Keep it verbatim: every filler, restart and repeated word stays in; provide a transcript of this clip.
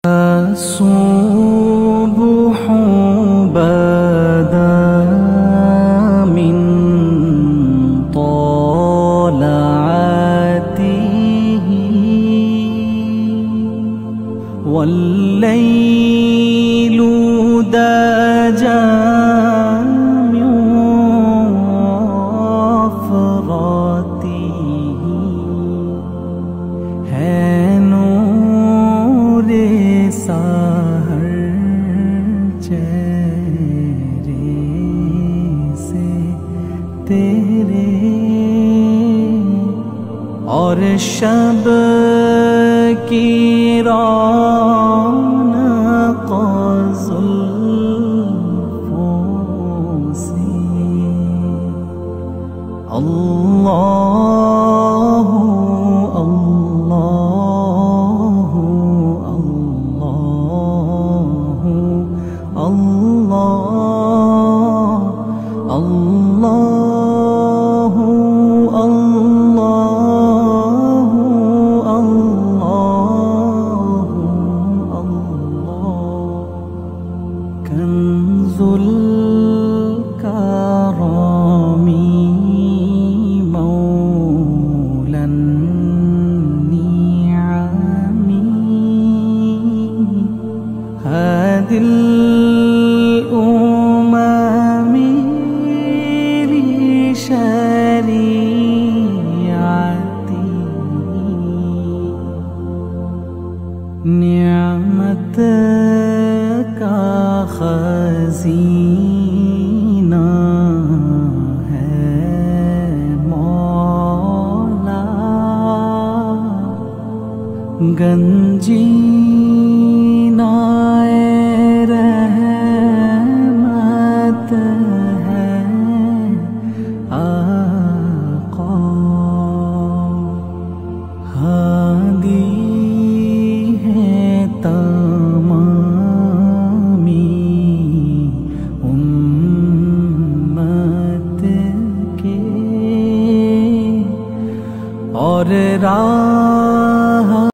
الصبح بدا من طلعته والليل دجى من وفرته है नूर सहर चेहरे से तेरे और शब की रौनक जुल्फों से अल्लाह अल्लाह अल्लाह अल्लाह कंजुल करामी मौलन नियामी हादिल उम्मी शरीअती नियामत का खज़ीना है मौला गंजीना रहमत है आका हादी है तमामी उम्मत के और रा